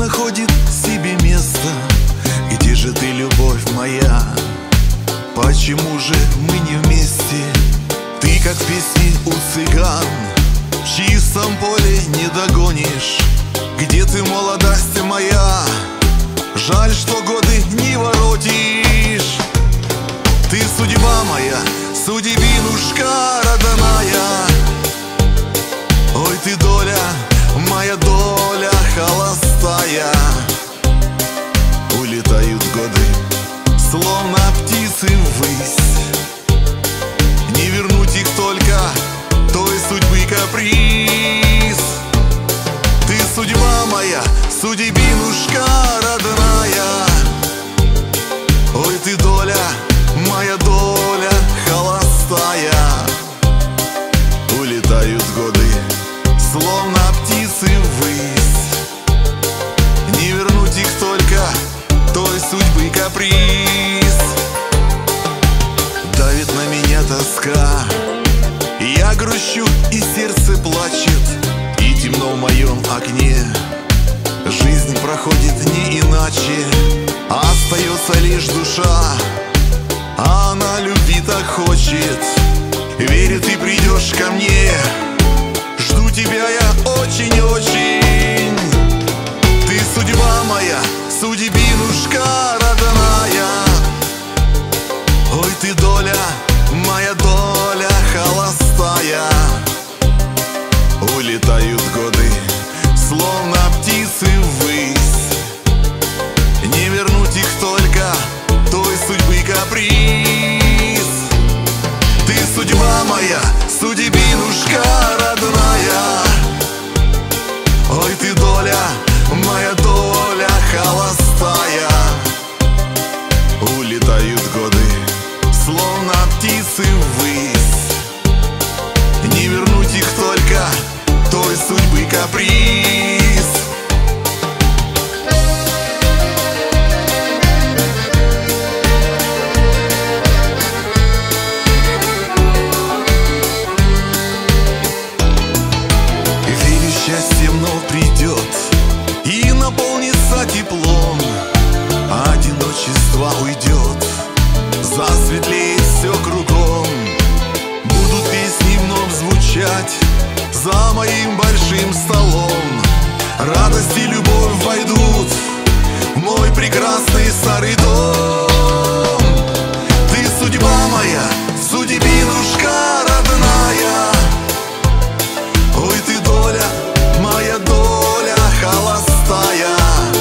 находит себе место. Где же ты, любовь моя? Почему же мы не вместе? Ты как в песне у цыган, в чистом поле не догонишь. Где ты, молодость моя? Жаль, что годы не воротишь. Ты судьба моя, судьбинушка родная. Ой, ты доля, моя доля холостая. Улетают годы, словно птицы ввысь. Не вернуть их только той судьбы каприз. Ты судьба моя, судьбинушка родная. Ой, ты доля, моя доля холостая. Улетают годы, словно птицы ввысь. Не вернуть их только той судьбы каприз. Давит на меня тоска, я грущу и сердце плачет, и темно в моем окне. Жизнь проходит не иначе, остается лишь душа. Она любви так хочет, верит, ты придешь ко мне. Жду тебя я очень-очень. Ты судьба моя, судьбинушка родная. Ой, ты доля, моя доля холостая. Улетают годы, словно птицы ввысь. Не вернуть их только той судьбы каприз. Ты судьба моя, судьбинушка родная. Ой, ты доля, моя доля холостая. Улетают годы, словно птицы ввысь. Не вернуть их только той судьбы каприз. Счастье вновь придет и наполнится теплом. Одиночество уйдет, засветлеет все кругом. Будут песни вновь звучать за моим большим столом. Радость и любовь войдут в мой прекрасный старый дом. Ты судьба моя, судьбинушка родная. Ой, ты доля, моя доля холостая.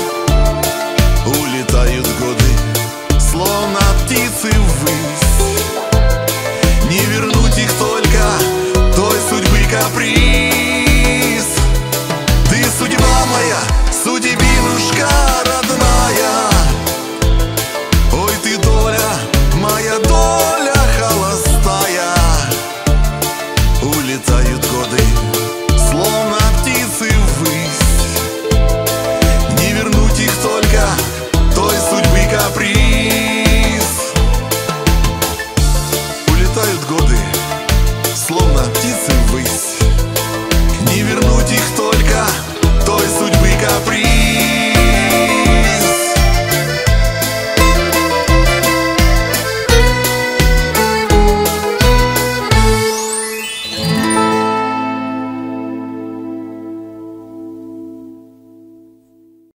Улетают годы, словно птицы ввысь. Не вернуть их только той судьбы каприз. Ты судьба моя, судьбинушка родная. Ой, ты доля, моя доля холостая. Улетают годы, словно птицы ввысь. Не вернуть их только той судьбы каприз.